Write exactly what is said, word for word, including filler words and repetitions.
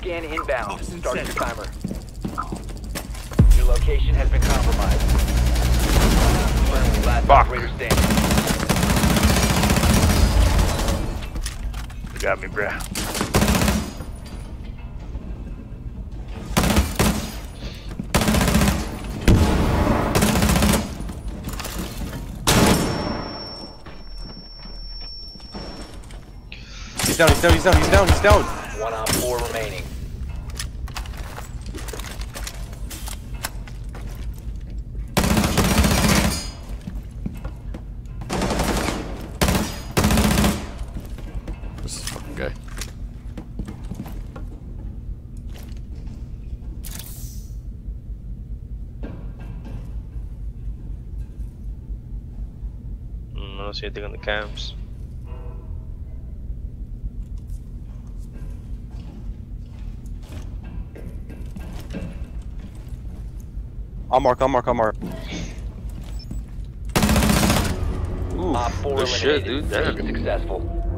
scan inbound. Starting your timer. Your location has been compromised. Friendly, last Fuck. operator standing. You got me, bruh. He's down, he's down, he's down, he's down, he's down. One on four remaining. This is fucking guy. Mm, I don't see anything on the cams. I'll mark, I'll mark, I'll mark. Ooh, Op four good shit, eliminated. dude. Damn. Mission successful.